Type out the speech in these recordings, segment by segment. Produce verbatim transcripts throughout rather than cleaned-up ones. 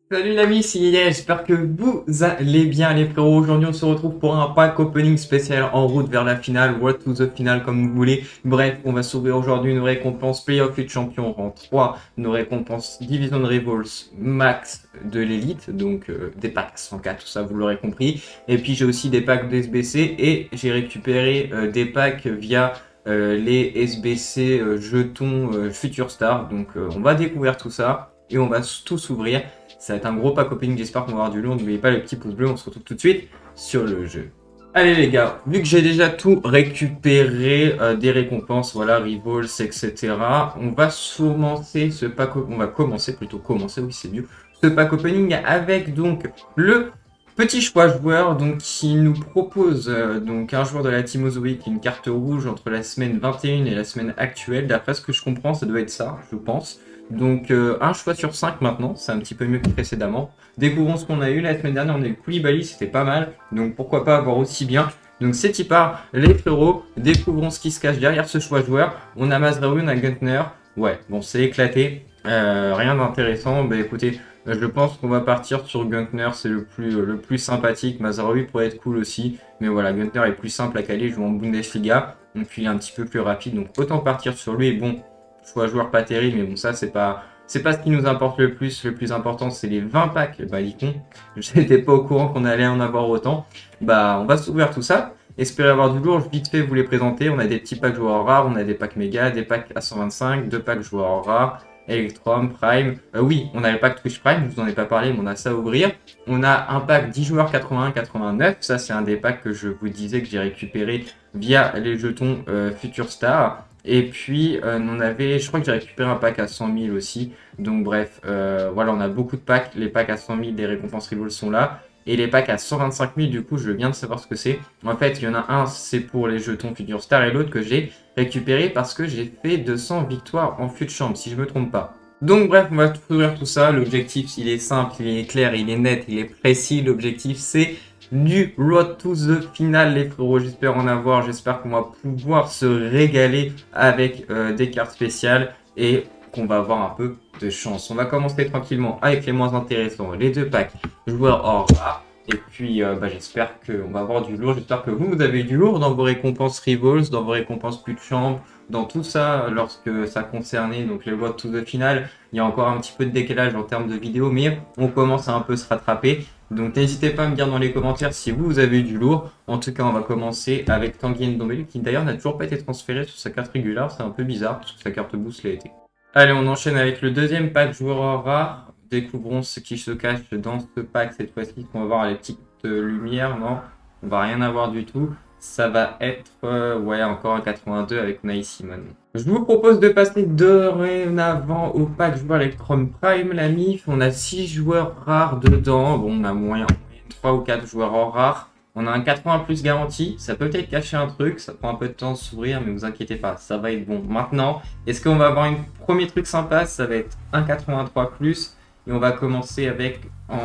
Salut l'ami, c'est Yaya, j'espère que vous allez bien les frérots. Aujourd'hui on se retrouve pour un pack opening spécial en route vers la finale, Road to the Final comme vous voulez. Bref, on va s'ouvrir aujourd'hui une récompense Playoff League Champion rang trois, une récompense Division Rivals Max de l'élite, donc euh, des packs à cent K, tout ça vous l'aurez compris. Et puis j'ai aussi des packs de S B C et j'ai récupéré euh, des packs via euh, les S B C euh, jetons euh, Future Star. Donc euh, on va découvrir tout ça et on va tous s'ouvrir. Ça va être un gros pack opening, j'espère qu'on va avoir du lourd. N'oubliez pas le petit pouce bleu, on se retrouve tout de suite sur le jeu. Allez les gars, vu que j'ai déjà tout récupéré, euh, des récompenses, voilà, Rivals, et cetera. On va commencer ce pack, on va commencer plutôt commencer, oui c'est mieux, ce pack opening avec donc le petit choix joueur donc qui nous propose euh, donc un joueur de la Team Ozoic, une carte rouge entre la semaine vingt et une et la semaine actuelle. D'après ce que je comprends, ça doit être ça, je pense. Donc euh, un choix sur cinq maintenant, c'est un petit peu mieux que précédemment. Découvrons ce qu'on a eu la semaine dernière, on a eu Koulibaly, c'était pas mal, donc pourquoi pas avoir aussi bien. Donc c'est y part, les frérots, découvrons ce qui se cache derrière ce choix joueur. On a Mazraoui, on a Guntner, ouais, bon c'est éclaté, euh, rien d'intéressant. Bah écoutez, je pense qu'on va partir sur Guntner, c'est le plus, le plus sympathique. Mazraoui pourrait être cool aussi, mais voilà, Guntner est plus simple à caler, il joue en Bundesliga, donc il est un petit peu plus rapide, donc autant partir sur lui. Et bon, choix joueur pas terrible, mais bon, ça, c'est pas, c'est pas ce qui nous importe le plus. Le plus important, c'est les vingt packs. Bah, l'icon, je n'étais pas au courant qu'on allait en avoir autant. Bah, on va s'ouvrir tout ça. Espérer avoir du lourd, vite fait vous les présenter. On a des petits packs joueurs rares, on a des packs méga, des packs à cent vingt-cinq, deux packs joueurs rares, Electrum, Prime. Euh, oui, on a le pack Twitch Prime, je vous en ai pas parlé, mais on a ça à ouvrir. On a un pack dix joueurs quatre-vingt-un quatre-vingt-neuf. Ça, c'est un des packs que je vous disais que j'ai récupéré via les jetons euh, Future Star. Et puis, euh, on avait, je crois que j'ai récupéré un pack à cent mille aussi. Donc bref, euh, voilà, on a beaucoup de packs. Les packs à cent mille des récompenses Rivals sont là. Et les packs à cent vingt-cinq mille, du coup, je viens de savoir ce que c'est. En fait, il y en a un, c'est pour les jetons Future Star, et l'autre que j'ai récupéré parce que j'ai fait deux cents victoires en fut de chambre, si je me trompe pas. Donc bref, on va tout ouvrir tout ça. L'objectif, il est simple, il est clair, il est net, il est précis. L'objectif, c'est du Road to the Final, les frérots. J'espère en avoir, j'espère qu'on va pouvoir se régaler avec euh, des cartes spéciales et qu'on va avoir un peu de chance. On va commencer tranquillement avec les moins intéressants, les deux packs joueurs hors rare. Et puis euh, bah, j'espère qu'on va avoir du lourd, j'espère que vous, vous avez du lourd dans vos récompenses Rivals, dans vos récompenses plus de chambre, dans tout ça, lorsque ça concernait donc les Road to the Final. Il y a encore un petit peu de décalage en termes de vidéos, mais on commence à un peu se rattraper. Donc n'hésitez pas à me dire dans les commentaires si vous, vous avez eu du lourd. En tout cas, on va commencer avec Tanguy Ndombele, qui d'ailleurs n'a toujours pas été transféré sur sa carte régulière. C'est un peu bizarre, parce que sa carte boost l'a été. Allez, on enchaîne avec le deuxième pack joueur rare. Découvrons ce qui se cache dans ce pack cette fois-ci. On va voir les petites euh, lumières, non, on va rien avoir du tout. Ça va être, euh, ouais, encore un quatre-vingt-deux avec Unai Simon. Je vous propose de passer dorénavant au pack joueur Electrum Prime, la M I F. On a six joueurs rares dedans. Bon, on a moyen trois ou quatre joueurs en rares. On a un quatre-vingts plus garanti. Ça peut peut-être cacher un truc. Ça prend un peu de temps de s'ouvrir, mais vous inquiétez pas, ça va être bon. Maintenant, est-ce qu'on va avoir un premier truc sympa? Ça va être un quatre-vingt-trois plus. Et on va commencer avec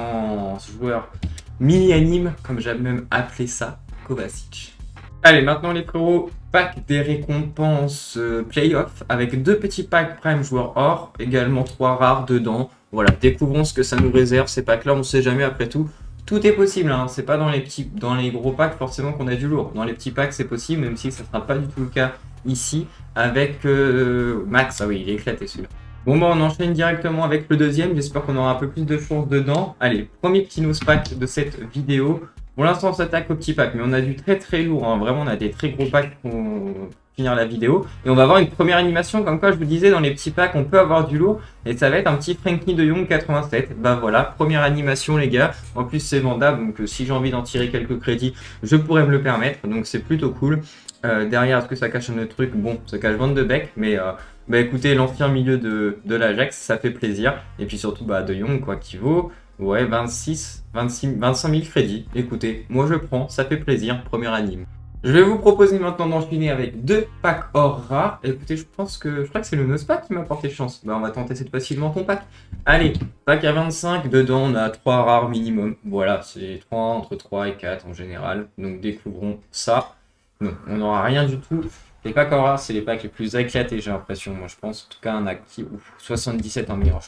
en joueur mini-anime, comme j'aime même appeler ça, Kovacic. Allez, maintenant les frérots, pack des récompenses euh, playoff avec deux petits packs prime joueurs or, également trois rares dedans. Voilà, découvrons ce que ça nous réserve ces packs là, on ne sait jamais après tout. Tout est possible, hein. C'est pas dans les petits, dans les gros packs forcément qu'on a du lourd. Dans les petits packs c'est possible, même si ça ne sera pas du tout le cas ici avec euh, Max. Ah oui, il est éclaté celui-là. Bon bah on enchaîne directement avec le deuxième, j'espère qu'on aura un peu plus de chance dedans. Allez, premier petit nose pack de cette vidéo. Pour l'instant, on s'attaque au petit pack, mais on a du très très lourd. Hein. Vraiment, on a des très gros packs pour finir la vidéo. Et on va avoir une première animation. Comme quoi, je vous disais, dans les petits packs, on peut avoir du lourd. Et ça va être un petit Frenkie de Jong quatre-vingt-sept. Bah voilà, première animation, les gars. En plus, c'est vendable. Donc, euh, si j'ai envie d'en tirer quelques crédits, je pourrais me le permettre. Donc, c'est plutôt cool. Euh, derrière, est-ce que ça cache un autre truc? Bon, ça cache Van de Beek. Mais euh, bah écoutez, l'ancien milieu de, de l'Ajax, ça fait plaisir. Et puis surtout, bah, de Jong, quoi, qui vaut. Ouais, vingt-six, vingt-six, vingt-cinq mille crédits. Écoutez, moi je prends, ça fait plaisir, première anime. Je vais vous proposer maintenant d'enchaîner avec deux packs or rares. Écoutez, je pense que je crois que c'est le nose pack qui m'a porté chance. Bah, on va tenter cette fois-ci le menton pack. Allez, pack à vingt-cinq, dedans on a trois rares minimum. Voilà, c'est trois entre trois et quatre en général. Donc découvrons ça. Non, on n'aura rien du tout. Les packs or rares, c'est les packs les plus éclatés, j'ai l'impression. Moi je pense, en tout cas un actif, ouf, soixante-dix-sept en meilleur joueur.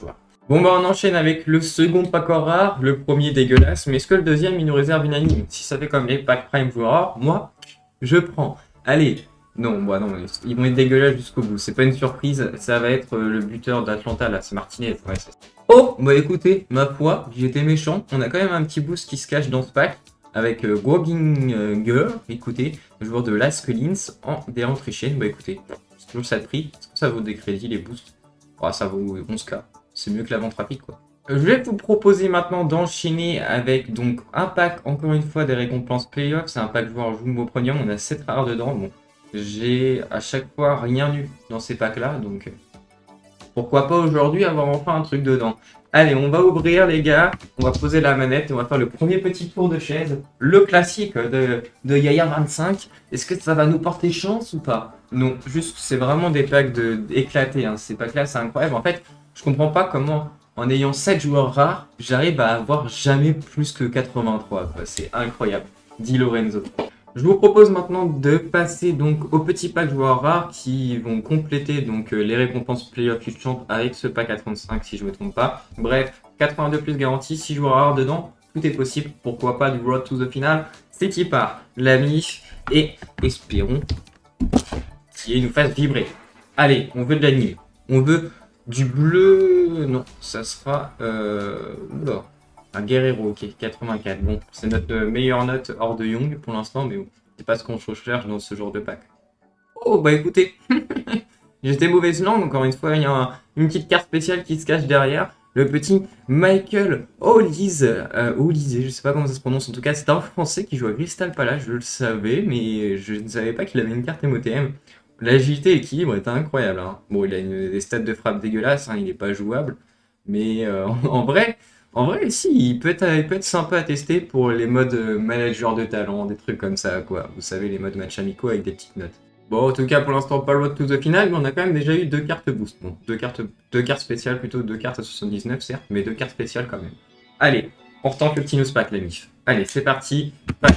Bon bah on enchaîne avec le second pack en rare, le premier dégueulasse, mais est-ce que le deuxième il nous réserve une anime? Si ça fait comme les packs Prime ou rares, moi, je prends. Allez, non, bah non, ils vont être dégueulasses jusqu'au bout, c'est pas une surprise, ça va être le buteur d'Atlanta là, c'est Martinez, ouais, c'est... Oh, bah écoutez, ma foi, j'étais méchant, on a quand même un petit boost qui se cache dans ce pack, avec euh, Groginger, écoutez, le joueur de Las Collins en déant trichène, bah écoutez, c'est toujours ça de prix, est-ce que ça vaut des crédits les boosts? Oh, ça vaut onze K. C'est mieux que la vente rapide, quoi. Je vais vous proposer maintenant d'enchaîner avec donc un pack, encore une fois, des récompenses playoffs. C'est un pack joueur Jumbo Premium. On a sept rares dedans. Bon, j'ai à chaque fois rien eu dans ces packs-là. Donc, pourquoi pas aujourd'hui avoir enfin un truc dedans. Allez, on va ouvrir, les gars. On va poser la manette et on va faire le premier petit tour de chaise. Le classique de, de Yaya vingt-cinq. Est-ce que ça va nous porter chance ou pas? Non, juste, c'est vraiment des packs de, éclatés. Hein. Ces packs-là, c'est incroyable. En fait, je comprends pas comment, en ayant sept joueurs rares, j'arrive à avoir jamais plus que quatre-vingt-trois. C'est incroyable. Di Lorenzo. Je vous propose maintenant de passer donc au petit pack joueurs rares qui vont compléter donc les récompenses Playoff Champ avec ce pack à trente-cinq si je me trompe pas. Bref, quatre-vingt-deux plus garantie, six joueurs rares dedans, tout est possible. Pourquoi pas du Road to the Final? C'est qui part la mif et espérons qu'il nous fasse vibrer. Allez, on veut de l'anime. On veut du bleu, non, ça sera euh, oula, un Guerrero, ok, quatre-vingt-quatre. Bon, c'est notre meilleure note hors de Young pour l'instant, mais bon, c'est pas ce qu'on recherche dans ce genre de pack. Oh, bah écoutez, j'étais mauvaise langue, encore une fois, il y a un, une petite carte spéciale qui se cache derrière. Le petit Michael Olise, euh, Olise, je sais pas comment ça se prononce, en tout cas, c'est un Français qui joue à Crystal Palace, je le savais, mais je ne savais pas qu'il avait une carte M O T M. L'agilité et l'équilibre est incroyable. Hein. Bon, il a une, des stats de frappe dégueulasses, hein, il n'est pas jouable. Mais euh, en, en vrai, en vrai, si, il peut, être, il peut être sympa à tester pour les modes manager de talent, des trucs comme ça, quoi. Vous savez, les modes match amicaux avec des petites notes. Bon, en tout cas, pour l'instant, pas le road to the final, mais on a quand même déjà eu deux cartes boost. Bon, deux cartes, deux cartes spéciales, plutôt deux cartes à soixante-dix-neuf, certes, mais deux cartes spéciales quand même. Allez, on retente le petit news pack, la mif. Allez, c'est parti. Pack.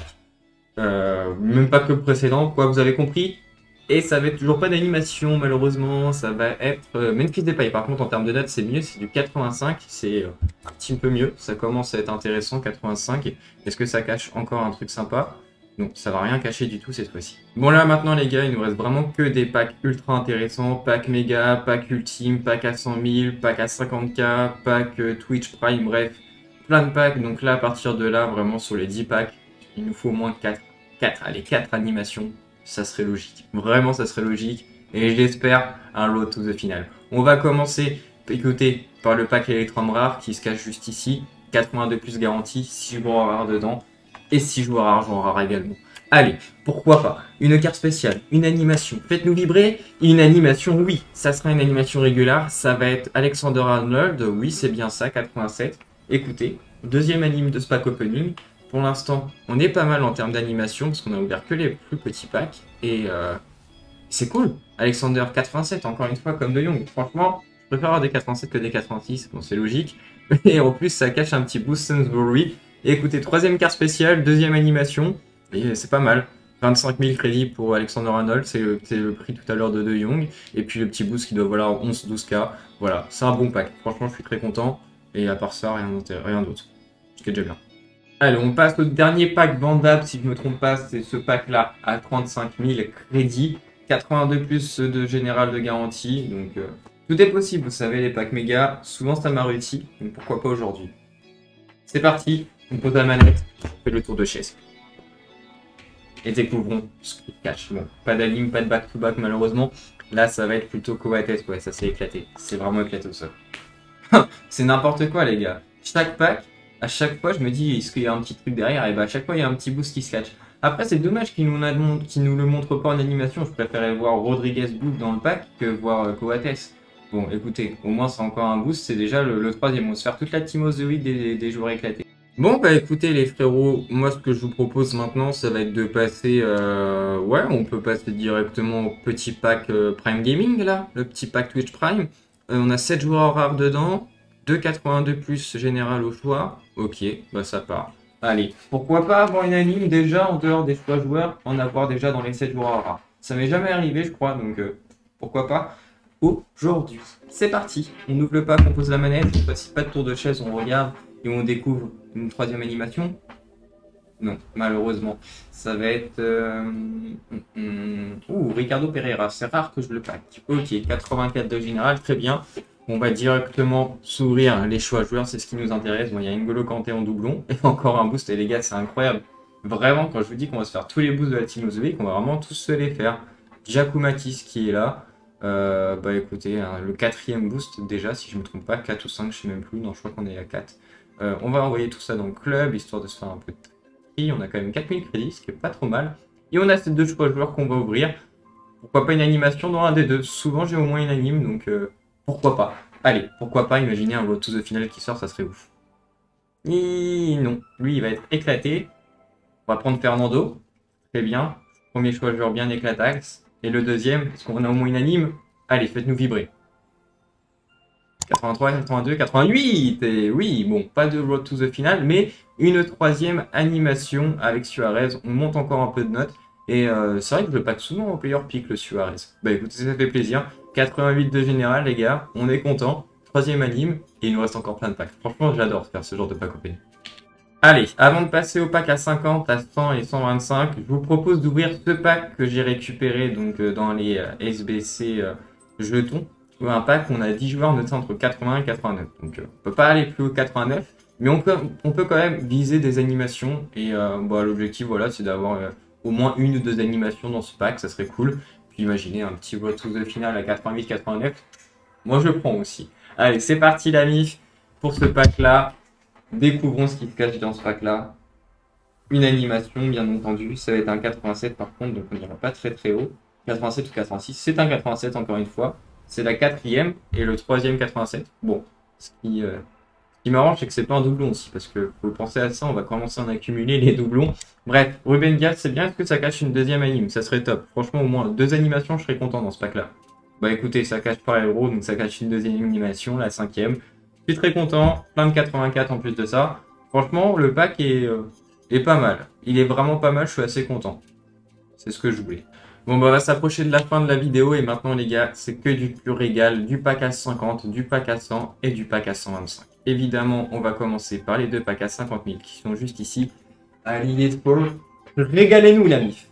Euh, même pas que le précédent, quoi, vous avez compris? Et ça va être toujours pas d'animation, malheureusement. Ça va être euh, Memphis Depay. Par contre, en termes de notes, c'est mieux. C'est du quatre-vingt-cinq. C'est euh, un petit peu mieux. Ça commence à être intéressant, quatre-vingt-cinq. Est-ce que ça cache encore un truc sympa? Non, ça va rien cacher du tout cette fois-ci. Bon, là, maintenant, les gars, il nous reste vraiment que des packs ultra intéressants. Pack méga, pack ultime, pack à cent mille, pack à cinquante K, pack euh, Twitch Prime, bref. Plein de packs. Donc là, à partir de là, vraiment, sur les dix packs, il nous faut au moins quatre. quatre, allez, quatre animations. Ça serait logique. Vraiment, ça serait logique. Et je l'espère, un road to the final. On va commencer, écoutez, par le pack Electrum rare qui se cache juste ici. quatre-vingt-deux plus garantie, six joueurs rares dedans. Et six joueurs argent rare également. Allez, pourquoi pas? Une carte spéciale, une animation. Faites-nous vibrer. Une animation, oui. Ça sera une animation régulière. Ça va être Alexander Arnold. Oui, c'est bien ça, quatre-vingt-sept. Écoutez, deuxième anime de ce pack opening. Pour l'instant, on est pas mal en termes d'animation parce qu'on a ouvert que les plus petits packs. Et euh, c'est cool. Alexander quatre-vingt-sept, encore une fois, comme De Jong. Franchement, je préfère avoir des quatre-vingt-sept que des quatre-vingt-six. Bon, c'est logique. Et en plus, ça cache un petit boost Sainsbury. Et écoutez, troisième carte spéciale, deuxième animation. Et c'est pas mal. vingt-cinq mille crédits pour Alexander Arnold. C'est le, le prix tout à l'heure de De Jong. Et puis le petit boost qui doit valoir onze douze K. Voilà, c'est un bon pack. Franchement, je suis très content. Et à part ça, rien d'autre. Ce qui est déjà bien. Allez, on passe au dernier pack vendable, si je ne me trompe pas, c'est ce pack-là à trente-cinq mille crédits, quatre-vingt-deux plus de général de garantie, donc euh, tout est possible, vous savez, les packs méga, souvent ça m'a réussi, donc pourquoi pas aujourd'hui. C'est parti, on pose la manette, on fait le tour de chaise. Et découvrons ce qui cache. Bon, pas d'alim, pas de back-to-back malheureusement, là ça va être plutôt Coates, ouais, ça s'est éclaté, c'est vraiment éclaté au sol. C'est n'importe quoi les gars, chaque pack, à chaque fois, je me dis, est-ce qu'il y a un petit truc derrière? Et bah, à chaque fois, il y a un petit boost qui se catch. Après, c'est dommage qu'il nous, qu nous le montre pas en animation. Je préférais voir Rodriguez boost dans le pack que voir euh, Coates. Bon, écoutez, au moins, c'est encore un boost. C'est déjà le, le troisième. On va se faire toute la team of the week des, des joueurs éclatés. Bon, bah écoutez, les frérots, moi, ce que je vous propose maintenant, ça va être de passer... Euh... Ouais, on peut passer directement au petit pack euh, Prime Gaming, là. Le petit pack Twitch Prime. Euh, on a sept joueurs rares dedans. deux quatre-vingt-deux plus général au choix. Ok, bah ça part. Allez, pourquoi pas avoir une anime déjà en dehors des choix joueurs, en avoir déjà dans les sept joueurs rares. Ça m'est jamais arrivé, je crois, donc euh, pourquoi pas. aujourd'hui. C'est parti, on ouvre le pack, on pose la manette, cette fois-ci pas de tour de chaise, on regarde et on découvre une troisième animation. Non, malheureusement, ça va être... Euh... Ouh, Ricardo Pereira, c'est rare que je le pack. Ok, quatre-vingt-quatre de général, très bien. On va directement s'ouvrir les choix joueurs, c'est ce qui nous intéresse. Bon, il y a N'Golo Kanté en doublon et encore un boost, et les gars, c'est incroyable. Vraiment, quand je vous dis qu'on va se faire tous les boosts de la Team Mozambique, on va vraiment tous se les faire. Jakub Matisse qui est là. Euh, bah écoutez, hein, le quatrième boost déjà, si je ne me trompe pas, quatre ou cinq, je sais même plus. Non, je crois qu'on est à quatre. Euh, on va envoyer tout ça dans le club, histoire de se faire un peu de tri. On a quand même quatre mille crédits, ce qui est pas trop mal. Et on a ces deux choix joueurs qu'on va ouvrir. Pourquoi pas une animation dans un des deux? Souvent, j'ai au moins une anime, donc euh, pourquoi pas. Allez, pourquoi pas imaginer un Road to the Final qui sort, ça serait ouf. Et non, lui, il va être éclaté. On va prendre Fernando, très bien. Premier choix joueur bien éclataxe. Et le deuxième, est-ce qu'on a au moins une anime? Allez, faites-nous vibrer. quatre-vingt-trois, quatre-vingt-deux, quatre-vingt-huit. Et oui, bon, pas de Road to the Final, mais une troisième animation avec Suarez. On monte encore un peu de notes. Et euh, c'est vrai que je le pack souvent au player pick, le Suarez. Bah écoutez, ça fait plaisir. quatre-vingt-huit de général, les gars. On est content. Troisième anime. Et il nous reste encore plein de packs. Franchement, j'adore faire ce genre de pack opening. Allez, avant de passer au pack à cinquante, à cent et cent vingt-cinq, je vous propose d'ouvrir ce pack que j'ai récupéré donc euh, dans les euh, S B C euh, jetons. Un pack où on a dix joueurs notés entre quatre-vingts et quatre-vingt-neuf. Donc euh, on peut pas aller plus haut que quatre-vingt-neuf, mais on peut, on peut quand même viser des animations. Et euh, bah, l'objectif, voilà, c'est d'avoir euh, au moins une ou deux animations dans ce pack, ça serait cool. Puis imaginez un petit Road to the Final à quatre-vingt-huit quatre-vingt-neuf. Moi je prends aussi. Allez, c'est parti la M I F pour ce pack-là. Découvrons ce qui se cache dans ce pack-là. Une animation, bien entendu. Ça va être un quatre-vingt-sept par contre, donc on n'ira pas très très haut. quatre-vingt-sept ou quatre-vingt-six. C'est un quatre-vingt-sept encore une fois. C'est la quatrième et le troisième quatre-vingt-sept. Bon, ce qui, euh, ce qui m'arrange, c'est que c'est pas un doublon aussi, parce que faut penser à ça, on va commencer à en accumuler les doublons. Bref, Ruben Dias, c'est bien. Est-ce que ça cache une deuxième anime? Ça serait top. Franchement, au moins deux animations, je serais content dans ce pack-là. Bah écoutez, ça cache pas héros, donc ça cache une deuxième animation, la cinquième. Je suis très content, plein de quatre-vingt-quatre en plus de ça. Franchement, le pack est, euh, est pas mal. Il est vraiment pas mal, je suis assez content. C'est ce que je voulais. Bon, bah, on va s'approcher de la fin de la vidéo et maintenant, les gars, c'est que du plus régal, du pack à cinquante, du pack à cent et du pack à cent vingt-cinq. Évidemment, on va commencer par les deux packs à cinquante mille qui sont juste ici. Allez, let's go. Régalez-nous, la M I F.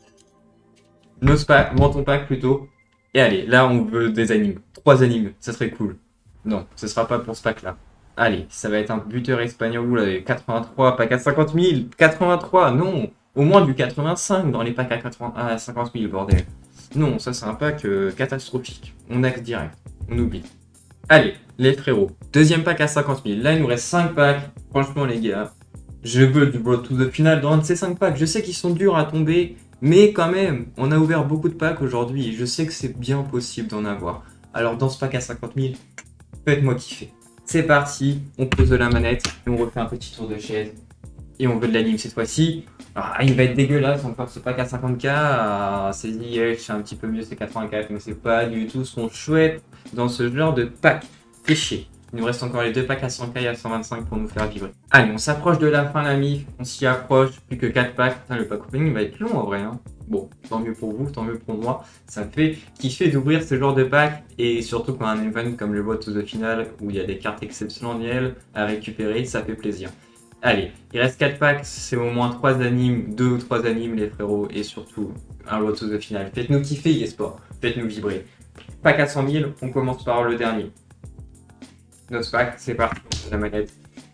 Nos pack, menton pack plutôt. Et allez, là, on veut des animes. Trois animes, ça serait cool. Non, ce sera pas pour ce pack-là. Allez, ça va être un buteur espagnol. Vous l'avez, quatre-vingt-trois, pack à cinquante mille. quatre-vingt-trois, non. Au moins du quatre-vingt-cinq dans les packs à, quatre-vingts, à cinquante mille, bordel. Non, ça c'est un pack euh, catastrophique. On axe direct. On oublie. Allez, les frérots. Deuxième pack à cinquante mille. Là, il nous reste cinq packs. Franchement, les gars, je veux du Road to the Final dans un de ces cinq packs. Je sais qu'ils sont durs à tomber, mais quand même, on a ouvert beaucoup de packs aujourd'hui. Et je sais que c'est bien possible d'en avoir. Alors, dans ce pack à cinquante mille, faites-moi kiffer. C'est parti, on pose de la manette et on refait un petit tour de chaise. Et on veut de l'anime cette fois-ci. Ah, il va être dégueulasse encore ce pack à cinquante K. Ah, c'est c'est un petit peu mieux, c'est quatre-vingt-quatre, mais c'est pas du tout ce qu'on souhaite dans ce genre de pack. Fait chier. Il nous reste encore les deux packs à cent K et à cent vingt-cinq pour nous faire vibrer. Allez, on s'approche de la fin, la M I F. On s'y approche. Plus que quatre packs. Putain, le pack opening va être long en vrai. Hein. Bon, tant mieux pour vous, tant mieux pour moi. Ça me fait kiffer d'ouvrir ce genre de pack. Et surtout quand un event comme le Road to the Final où il y a des cartes exceptionnelles à récupérer, ça fait plaisir. Allez, il reste quatre packs, c'est au moins trois animes, deux ou trois animes les frérots, et surtout un Road to the Final. Faites-nous kiffer eSport, faites-nous vibrer. Pack à cent mille, on commence par le dernier. Notre pack, c'est parti, on fait la manette.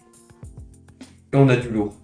Et on a du lourd.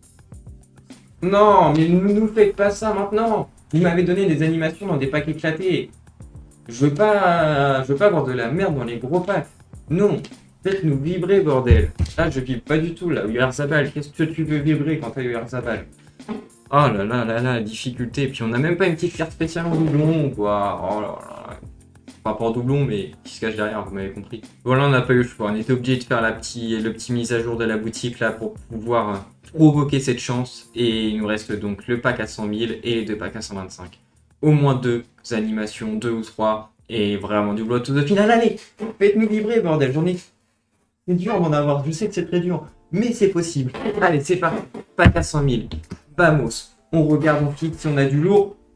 Non, mais ne nous faites pas ça maintenant. Vous m'avez donné des animations dans des packs éclatés. Je veux pas, je veux pas avoir de la merde dans les gros packs. Non. Faites-nous vibrer, bordel. Là, je vibre pas du tout, là. Uerzabal, qu'est-ce que tu veux vibrer quand t'as Uerzabal? Oh là là là là, difficulté. Puis on a même pas une petite carte spéciale en doublon, quoi. Oh là là. Pas pour doublon, mais qui se cache derrière, vous m'avez compris. Voilà, on n'a pas eu le choix. On était obligé de faire la petit, le petit mise à jour de la boutique, là, pour pouvoir euh, provoquer cette chance. Et il nous reste donc le pack à cent mille et les deux packs à cent vingt-cinq. Au moins deux animations, deux ou trois. Et vraiment du Road to the Final. Allez, faites-nous vibrer, bordel. J'en ai... C'est dur d'en avoir, je sais que c'est très dur, mais c'est possible. Allez, c'est parti. Pack à cent mille. Vamos. On regarde, on fixe si on a du lourd.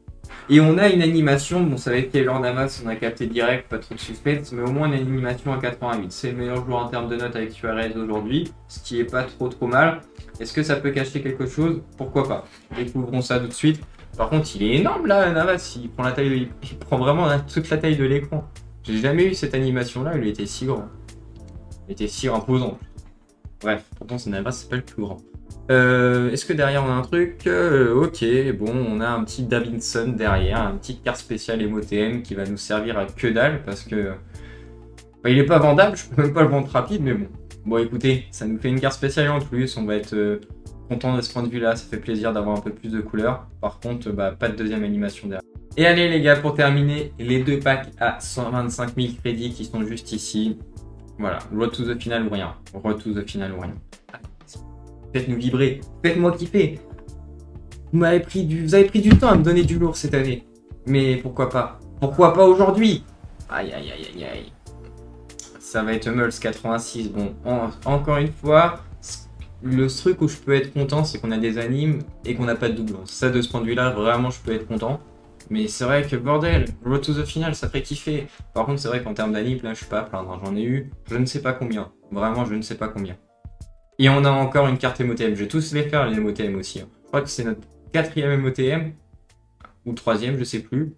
Et on a une animation, bon ça va être Keylor Navas, on a capté direct, pas trop de suspense, mais au moins une animation à quatre-vingt-huit. C'est le meilleur joueur en termes de notes avec Suarez aujourd'hui, ce qui est pas trop trop mal. Est-ce que ça peut cacher quelque chose? Pourquoi pas? Découvrons ça tout de suite. Par contre, il est énorme là, Navas, il prend la taille, de... il prend vraiment toute la taille de l'écran. J'ai jamais eu cette animation là, il était si grand. Il était si imposant. Bref, pourtant c'est Navas, c'est pas le plus grand. Euh, Est-ce que derrière on a un truc? euh, Ok, bon, on a un petit Davinson derrière, un petit carte spécial M O T M qui va nous servir à que dalle parce que bah, il est pas vendable, je peux même pas le vendre rapide, mais bon. Bon, écoutez, ça nous fait une carte spéciale en plus, on va être euh, content de ce point de vue-là, ça fait plaisir d'avoir un peu plus de couleurs. Par contre, bah, pas de deuxième animation derrière. Et allez les gars, pour terminer, les deux packs à cent vingt-cinq mille crédits qui sont juste ici. Voilà, Road to the Final ou rien. Road to the Final ou rien. Faites-nous vibrer, faites-moi kiffer. Vous m'avez pris du, vous avez pris du temps à me donner du lourd cette année. Mais pourquoi pas? Pourquoi pas aujourd'hui? Aïe aïe aïe aïe aïe. Ça va être Hummels quatre-vingt-six. Bon, en, encore une fois, le truc où je peux être content, c'est qu'on a des animes et qu'on n'a pas de doublons. Ça, de ce point de vue-là, vraiment, je peux être content. Mais c'est vrai que bordel, Road to the Final, ça ferait kiffer. Par contre, c'est vrai qu'en termes d'anime, là, je suis pas à plaindre. J'en ai eu, je ne sais pas combien. Vraiment, je ne sais pas combien. Et on a encore une carte M O T M. Je vais tous les faire, les M O T M aussi. Je crois que c'est notre quatrième M O T M. Ou troisième, je sais plus.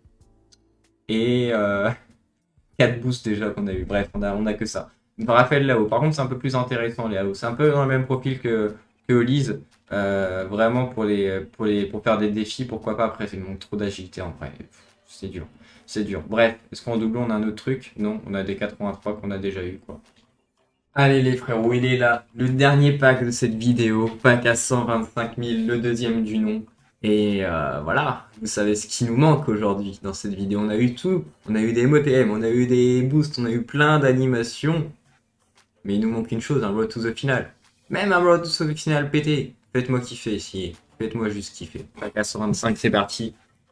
Et euh, quatre boosts déjà qu'on a eu. Bref, on a, on a que ça. Raphaël là-haut. Par contre, c'est un peu plus intéressant, les là-haut. C'est un peu dans le même profil que, que Olise. Euh, vraiment pour, les, pour, les, pour faire des défis, pourquoi pas. Après, il manque trop d'agilité en vrai. C'est dur. C'est dur. Bref, est-ce qu'en doublon, on a un autre truc? Non, on a des quatre-vingt-trois qu'on a déjà eu, quoi. Allez les frérots, il est là, le dernier pack de cette vidéo, pack à cent vingt-cinq mille, le deuxième du nom. Et euh, voilà, vous savez ce qui nous manque aujourd'hui dans cette vidéo. On a eu tout, on a eu des M O T M, on a eu des boosts, on a eu plein d'animations. Mais il nous manque une chose, un Road to the Final. Même un Road to the Final pété. Faites-moi kiffer ici, faites-moi juste kiffer. Pack à cent vingt-cinq, c'est parti.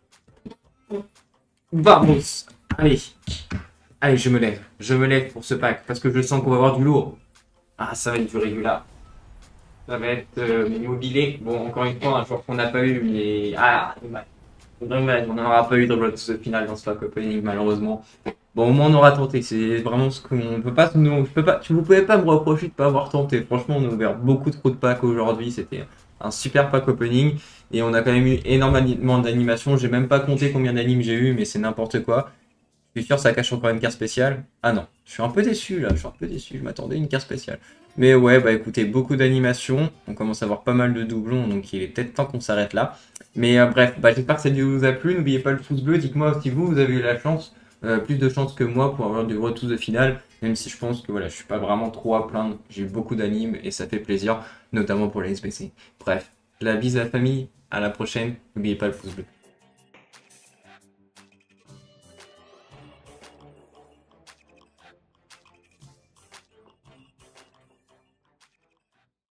Vamos, allez. Allez, je me lève. Je me lève pour ce pack parce que je sens qu'on va avoir du lourd. Ah, ça va être du régular. Ça va être euh, immobilier. Bon, encore une fois, un joueur qu'on n'a pas eu, mais... Ah, dommage. Dommage, on n'aura pas eu de Road to the Final dans ce pack opening, malheureusement. Bon, au moins, on aura tenté. C'est vraiment ce qu'on peut pas... Nous, je peux pas... Vous pouvez pas me reprocher de pas avoir tenté. Franchement, on a ouvert beaucoup trop de packs aujourd'hui. C'était un super pack opening. Et on a quand même eu énormément d'animations. J'ai même pas compté combien d'animes j'ai eu, mais c'est n'importe quoi. Je suis sûr ça cache encore une carte spéciale. Ah non, je suis un peu déçu là, je suis un peu déçu, je m'attendais à une carte spéciale. Mais ouais, bah écoutez, beaucoup d'animations, on commence à avoir pas mal de doublons, donc il est peut-être temps qu'on s'arrête là. Mais euh, bref, bah, j'espère que cette vidéo vous a plu, n'oubliez pas le pouce bleu, dites-moi si vous, vous avez eu la chance, euh, plus de chance que moi pour avoir du Road to the Final, même si je pense que voilà, je suis pas vraiment trop à plaindre, j'ai eu beaucoup d'animes et ça fait plaisir, notamment pour les S B C. Bref, la bise à la famille, à la prochaine, n'oubliez pas le pouce bleu.